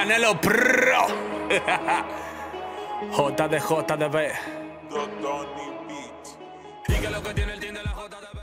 Canelo Pro. JDB. Donny Beat. Y que lo que tiene el team de la JDB.